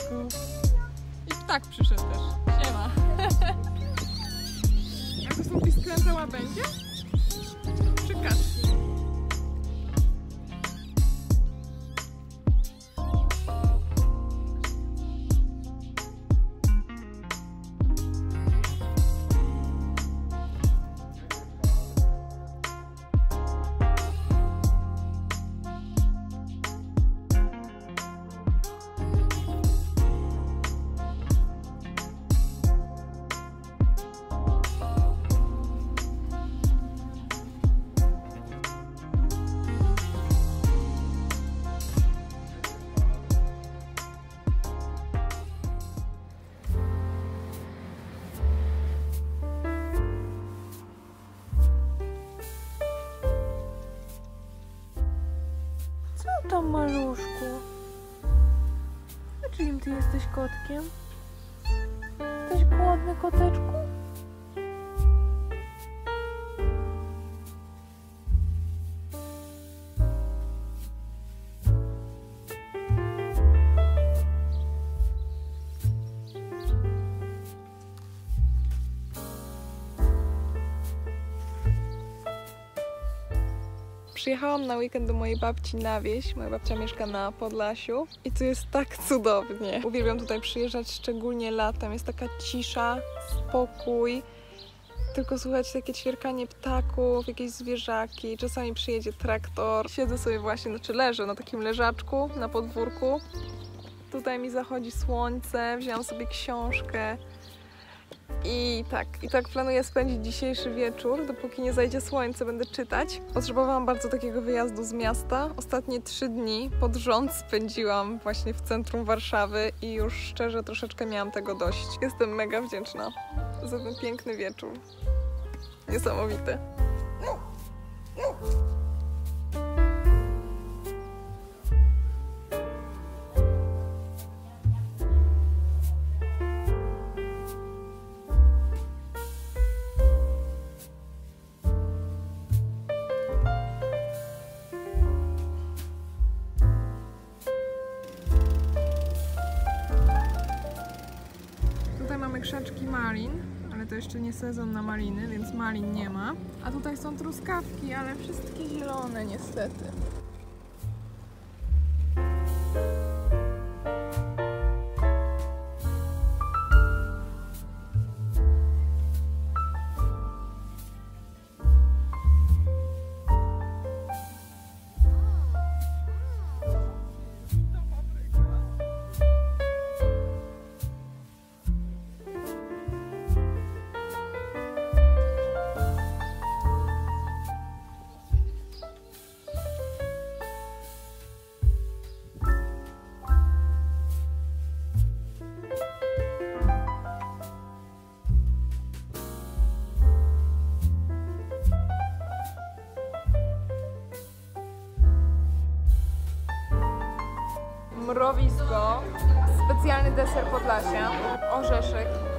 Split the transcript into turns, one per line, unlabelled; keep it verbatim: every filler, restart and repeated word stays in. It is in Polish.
piesku. I ptak przyszedł też. Siema. A to są pisklęta łabędzie? Czy kaczki?
Co tam, maluszku? A czyim ty jesteś kotkiem? Jesteś głodny, koteczku?
Przyjechałam na weekend do mojej babci na wieś. Moja babcia mieszka na Podlasiu i tu jest tak cudownie. Uwielbiam tutaj przyjeżdżać, szczególnie latem. Jest taka cisza, spokój. Tylko słuchać takie ćwierkanie ptaków, jakieś zwierzaki. Czasami przyjedzie traktor. Siedzę sobie właśnie, znaczy leżę na takim leżaczku na podwórku. Tutaj mi zachodzi słońce, wzięłam sobie książkę. I tak, i tak planuję spędzić dzisiejszy wieczór, dopóki nie zajdzie słońce, będę czytać. Potrzebowałam bardzo takiego wyjazdu z miasta. Ostatnie trzy dni pod rząd spędziłam właśnie w centrum Warszawy i już szczerze troszeczkę miałam tego dość. Jestem mega wdzięczna za ten piękny wieczór. Niesamowity. Mamy krzaczki malin, ale to jeszcze nie sezon na maliny, więc malin nie ma. A tutaj są truskawki, ale wszystkie zielone niestety. Mrowisko, specjalny deser Podlasia, orzeszek.